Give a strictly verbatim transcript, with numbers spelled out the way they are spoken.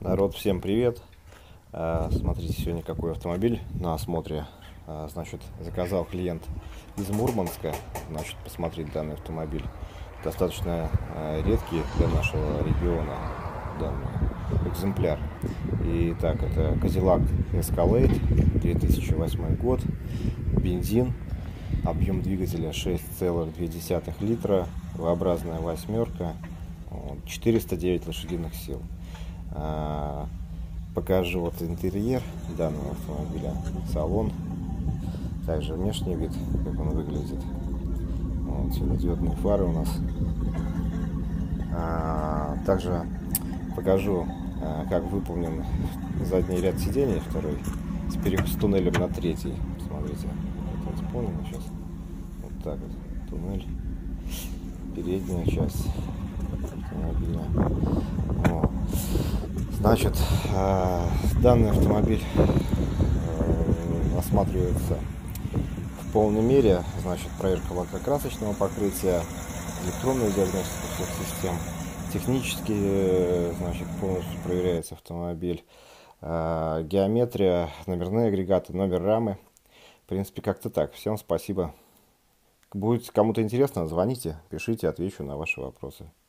Народ, всем привет! А, Смотрите, сегодня какой автомобиль на осмотре. А, Значит, заказал клиент из Мурманска, значит, посмотреть данный автомобиль. Достаточно а, редкий для нашего региона данный экземпляр. Итак, это Cadillac Escalade, две тысячи восьмой год, бензин, объем двигателя шесть целых две десятых литра, V-образная восьмерка, вот, четыреста девять лошадиных сил. А, Покажу вот интерьер данного автомобиля, салон, также внешний вид, как он выглядит. Вот, светодиодные фары у нас. А, также покажу, а, как выполнен задний ряд сидений, второй, с, пере... с туннелем на третий. Смотрите, это исполнено сейчас. Вот так вот, туннель, передняя часть автомобиля. Вот. Значит, данный автомобиль осматривается в полной мере. Значит, проверка лакокрасочного покрытия, электронная диагностика всех систем. Технически, значит, полностью проверяется автомобиль. Геометрия, номерные агрегаты, номер рамы. В принципе, как-то так. Всем спасибо. Будет кому-то интересно, звоните, пишите, отвечу на ваши вопросы.